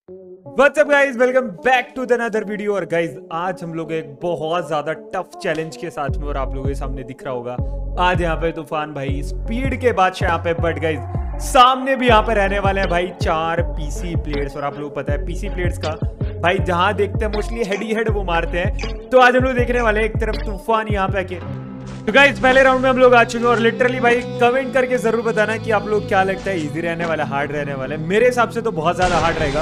What's up guys, welcome back to the another video. और guys आज हम लोग एक बहुत ज्यादा टफ चैलेंज के साथ में, और आप लोगों के सामने दिख रहा होगा आज यहाँ पे तूफान भाई स्पीड के बादशाह यहाँ पे। बट गाइस सामने भी यहाँ पे रहने वाले हैं भाई 4 पीसी प्लेयर्स। और आप लोगों को पता है पीसी प्लेयर्स का भाई जहां देखते हैं मोस्टली हेड ही हेड वो मारते हैं। तो आज हम लोग देखने वाले हैं एक तरफ तूफान यहाँ पे आके। तो गाइस पहले राउंड में हम लोग आ चुके हैं, और लिटरली भाई कमेंट करके जरूर बताना कि आप लोग क्या लगता है, इजी रहने वाला, हार्ड रहने वाला है। मेरे हिसाब से तो बहुत ज्यादा हार्ड रहेगा।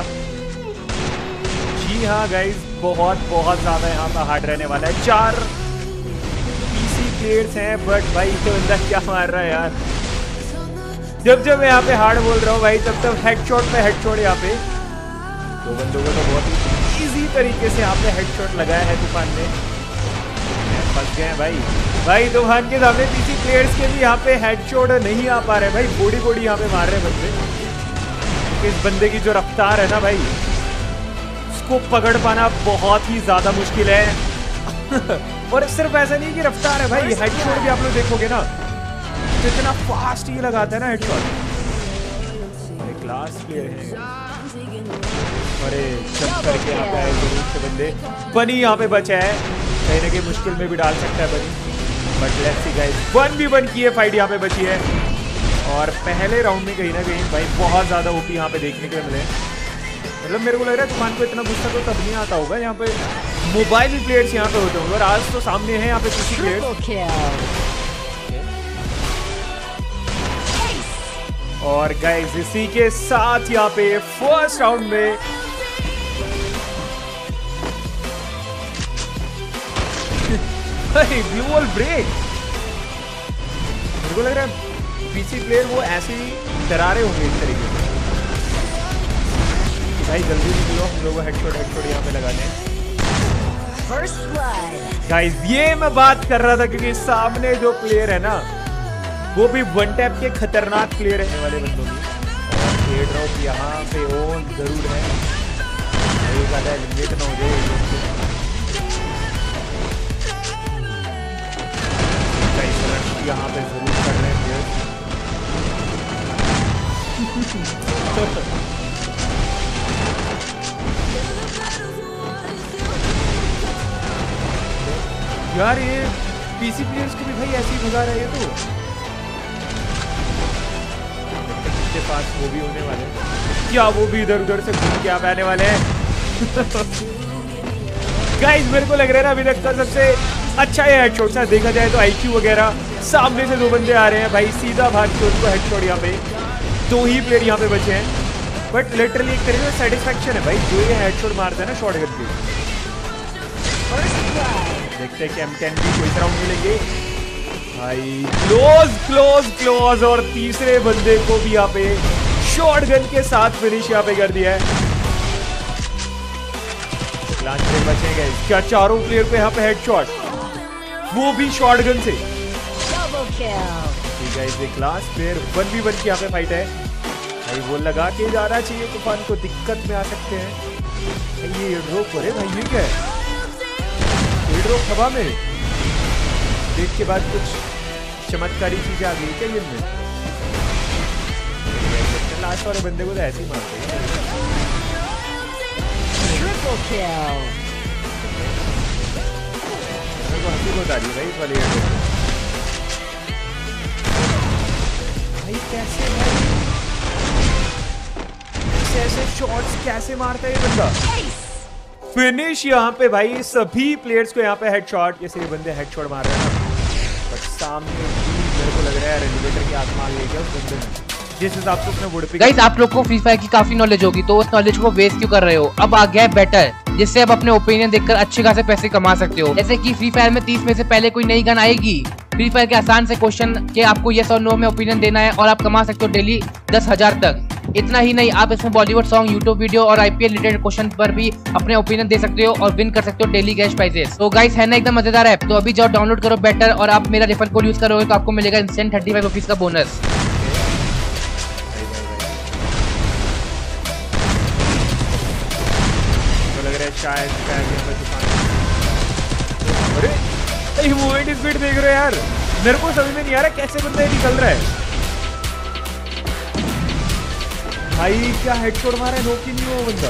जी हाँ गाइस, बहुत ज्यादा यहाँ पे हार्ड रहने वाला है। 4 पीसी प्लेयर्स हैं, बट भाई तो बंदा क्या मार रहा है यार। जब मैं यहाँ पे हार्ड बोल रहा हूँ भाई, तब हेडशॉट पे हेडशॉट यहाँ पे दो बंदों को तो बहुत ही इजी तरीके से यहाँ पे हेडशॉट लगाया है तूफान ने। फंस गए हैं भाई तूफान के सामने पीसी प्लेयर्स के भी यहाँ पे हेडशॉट नहीं आ पा रहे भाई। बॉडी यहाँ पे मार रहे हैं बंदे। इस बंदे की जो रफ्तार है ना भाई, को पकड़ पाना बहुत ही ज्यादा मुश्किल है। और सिर्फ ऐसा नहीं कि रफ्तार है भाई, हेडशॉट भी आप लोग देखोगे ना कितना फास्ट ये लगाता है ना हेडशॉट। क्लास प्लेयर है। अरे जंप करके यहाँ पे आए जरूर से बंदे। बनी यहाँ पे बचा है, कहीं ना कहीं मुश्किल में भी डाल सकता है बनी। But let's see guys, 1v1 की है फाइट यहाँ पे बची है। और पहले राउंड में कहीं ना कहीं भाई बहुत ज्यादा ओपी यहाँ पे देखने के मिले। मतलब मेरे को लग रहा है तूफान को इतना गुस्सा तो तब नहीं आता होगा, यहाँ पे मोबाइल प्लेयर्स यहाँ पे होते होंगे। और आज तो सामने है यहाँ पे पीसी प्लेयर्स। और गाइस इसी के साथ यहाँ पे फर्स्ट राउंड में ब्लू वॉल ब्रेक। मेरे को लग रहा है पीसी प्लेयर वो ऐसे ही डरा रहे होंगे इस तरीके से। भाई जल्दी निकलो, हम लोग हेडशॉट यहाँ पे लगाने हैं। गाइस ये मैं बात कर रहा था क्योंकि सामने जो प्लेयर है ना वो भी वन टैप के खतरनाक प्लेयर रहने वाले बंदों की। और एयर ड्रॉप यहाँ पे ऑन जरूर है, एलिमिनेट ना हो जाए। यहाँ पे जरूर कर रहे हैं यार। ये पीसी प्लेयर्स को भी भाई ऐसे ही भगा रहे हैं। तो इसके पास वो भी होने वाले हैं क्या, वो भी इधर उधर से घूम के आप आने वाले हैं। गाइस मेरे को लग रहा है ना अभी तक का सबसे अच्छा ये हेडशॉट सा देखा जाए तो आईक्यू वगैरह। सामने से 2 बंदे आ रहे हैं भाई, सीधा भाग के उनको हेडशॉट। यहाँ पे 2 ही प्लेयर यहाँ पे बचे हैं, बट लिटरली एक तरीके से सेटिस्फैक्शन है भाई जो ये हेडशॉट मारता है ना शॉटगन पे। देखते हैं कि M10 भी कोई राउंड मिलेंगे भाई। क्लोज। और तीसरे बंदे को भी यहाँ पे शॉटगन के साथ फिनिश यहाँ पे कर दिया है। बचेंगे क्या 4 प्लेयर पे यहाँ पे हेडशॉट, वो भी शॉटगन से। ठीक है, इस क्लास प्लेयर 1v1 की यहाँ पे फाइट है भाई। वो लगा के जाना चाहिए, तूफान को दिक्कत में आ सकते हैं। ये रोक करे भाई, ये क्या है रोक हवा में देख के बाद कुछ चमत्कारी चीजें आ गई क्या ये में। लास्ट वाले बंदे को तो ऐसे ही मारते हैं। मेरे को हंसी बहुत आ रही है भाई इस वाले भाई। कैसे ऐसे शॉट्स कैसे मारता है ये बंदा। फिनिश यहाँ पे भाई सभी प्लेयर्स को यहाँ पे हेडशॉट। ये सभी बंदे हेडशॉट मार रहे हैं ना, बट सामने मेरे को लग रहा है एलिवेटर की आसमान ले गया उस बंदे ने, जिस हिसाब से उसने वुड पे। गाइस आप लोग को फ्री फायर की काफी नॉलेज होगी, तो उस नॉलेज को वेस्ट क्यों कर रहे हो। अब आ गया है बेटर, जिससे आप अपने ओपिनियन देखकर अच्छे खासे पैसे कमा सकते हो। जैसे कि फ्री फायर में 30 में से पहले कोई नई गन आएगी। फ्री फायर के आसान से क्वेश्चन के आपको यस और नो में ओपिनियन देना है, और आप कमा सकते हो डेली 10,000 तक। इतना ही नहीं, आप इसमें बॉलीवुड सॉन्ग, यूट्यूब वीडियो और IPL रिलेटेड क्वेश्चन पर भी अपने ओपिनियन दे सकते हो और विन कर सकते हो डेली कैश प्राइजेस। तो गाइस है ना एकदम मजेदार ऐप। तो अभी जाओ डाउनलोड करो बेटर, और आप मेरा रेफर कोड यूज करोगे तो आपको मिलेगा इंस्टेंट 35 रुपीज का बोनस। शायद अरे मूवमेंट स्पीड देख रहे हो यार, मेरे को समझ में नहीं आ रहा कैसे बंदा निकल रहा है। भाई क्या हेडशॉट मारा है, नॉक ही नहीं हुआ बंदा।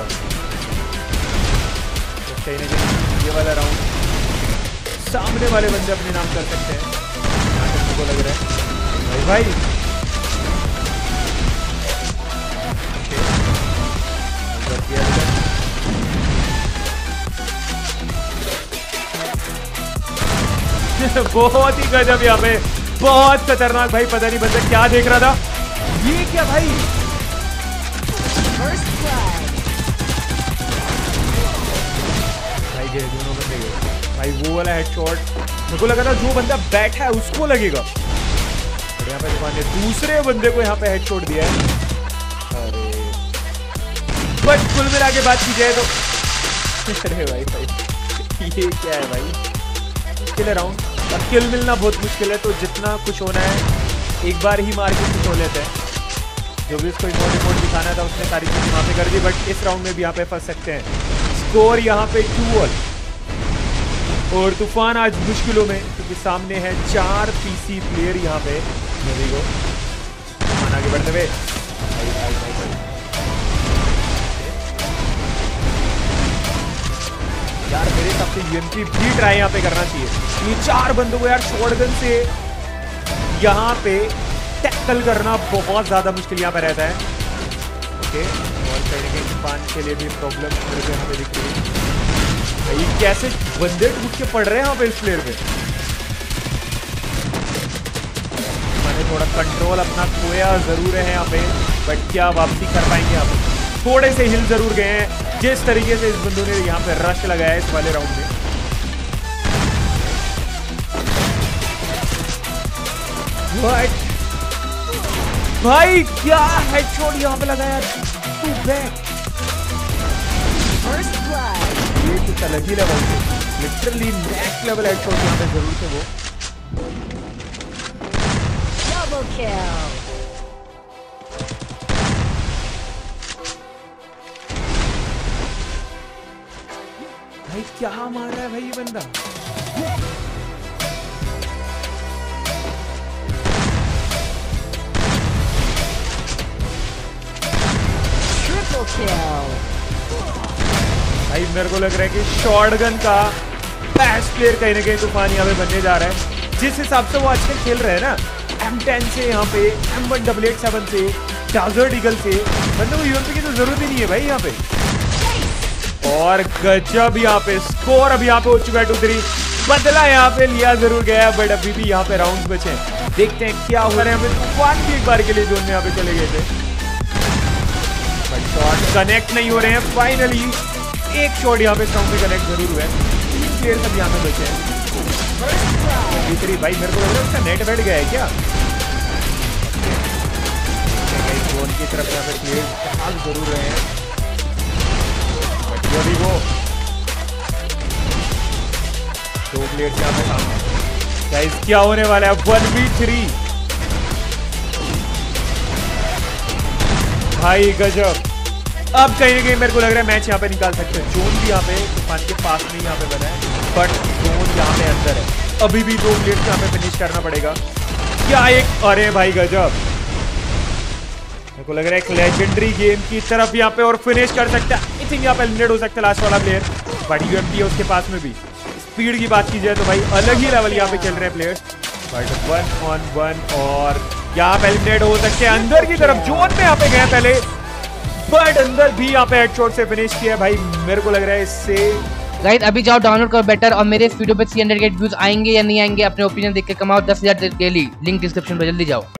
कहीं ना कहीं ये वाला राउंड सामने वाले बंदे अपने नाम कर सकते हैं, यहाँ तक मुझको लग रहा है। भाई बहुत ही गजब यहाँ पे, बहुत खतरनाक भाई। पता नहीं बंदा क्या देख रहा था, ये क्या भाई। भाई गए दोनों बंदे गए भाई। वो वाला हेडशॉट मेरे को लगा था जो बंदा बैठा है उसको लगेगा, और यहाँ पे दुकान ने दूसरे बंदे को यहाँ पे हेडशॉट दिया है। अरे बट कुल मिला के बात की जाए तो अरे भाई ये क्या है भाई, मुश्किल है राउंड। किल मिलना बहुत मुश्किल है, तो जितना कुछ होना है एक बार ही मार के कुछ हो लेते हैं। जो भी उसको इमोट दिखाना था उसने सारी चीजें वहाँ पे कर दी, बट इस राउंड में भी यहाँ पे फंस सकते हैं। स्कोर यहाँ पे 2-1 और तूफान आज मुश्किलों में, क्योंकि सामने है 4 पीसी प्लेयर यहाँ पे। तूफान आगे बढ़ते हुए यार मेरे हिसाब से यूएमपी भी ट्राई यहाँ पे करना चाहिए। ये 4 बंदों को यार शॉटगन से यहाँ पे टैकल करना बहुत ज्यादा मुश्किल यहाँ पे रहता है। ओके, और कहीं के तूफान के लिए भी प्रॉब्लम मेरे को यहाँ पे दिख रही है। भाई कैसे बंदे टूट के पड़ रहे हैं यहाँ पे इस प्लेयर पे। मैंने थोड़ा कंट्रोल अपना खोया जरूर है यहाँ पे, बट क्या वापसी कर पाएंगे यहाँ पे। थोड़े से हिल जरूर गए हैं जिस तरीके से इस बंदों ने यहाँ पे रश लगाया इस वाले राउंड में। What? भाई क्या हेडशॉट यहाँ पे लगाया, टू बैक। ये कुछ अलग ही लेवल थे, लिटरली नेक्स्ट लेवल हेडशॉट यहाँ पे जरूर थे वो। Double kill. भाई क्या मार रहा है भाई ये बंदा। भाई मेरे को लग रहा है कि शॉटगन का बेस्ट प्लेयर कहीं ना कहीं तूफान यहाँ पे बनने जा रहा है। जिस हिसाब से वो आजकल खेल रहे हैं ना, M10 से यहाँ पे M188-7 से डेजर्ट ईगल से, मतलब यूएमपी की तो जरूरत ही नहीं है भाई यहाँ पे। और गजब यहाँ पे स्कोर अभी यहाँ पे हो चुका है 2-3। बदला यहाँ पे लिया जरूर गया, बट अभी भी यहाँ पे राउंड बचे हैं। देखते हैं क्या हो रहा है। यहाँ पे तूफान भी एक बार के लिए जोन में यहाँ पे चले गए थे, बट शॉट कनेक्ट नहीं हो रहे हैं। फाइनली एक शॉट यहाँ पे साउंड में कनेक्ट जरूर हुआ है। 3 प्लेयर सब यहाँ पे बचे हैं। भाई मेरे को लग रहा है उसका नेट बैठ गया है क्या। जोन की तरफ यहाँ पे प्लेयर भाग जरूर रहे हैं, बट अभी वो 2 प्लेयर यहाँ पे सामने। गाइस क्या होने वाला है, 1v3। भाई गजब। अब कहीं ना कहीं मेरे को लग रहा है मैच यहाँ पे निकाल सकते हैं। जोन भी यहाँ पे तूफान के पास में यहाँ पे बना है, बट जोन यहाँ पे अंदर है। अभी भी 2 प्लेयर्स यहाँ पे फिनिश करना पड़ेगा। क्या एक, अरे भाई गजब। मेरे को लग रहा है एक लेजेंडरी गेम की तरफ यहाँ पे और फिनिश कर सकता है। आई थिंक यहाँ पे एलिमिनेट हो सकता है लास्ट वाला प्लेयर, बट यूएमपी है उसके पास में भी। स्पीड की बात की जाए तो भाई अलग ही लेवल यहाँ पे खेल रहे हैं प्लेयर्स, बट 1-on-1 और यहाँ पे एलिमिनेट हो सकते हैं। अंदर की तरफ जोन में यहाँ पे गए पहले, बट अंदर भी यहाँ पे हेडशॉट से फिनिश किया। भाई मेरे को लग रहा है इससे गाइस अभी जाओ डाउनलोड करो बेटर, और मेरे इस वीडियो पे 300 व्यूज आएंगे या नहीं आएंगे अपने ओपिनियन देख के कमाओ 10,000 डेली। लिंक डिस्क्रिप्शन पे, जल्दी जाओ।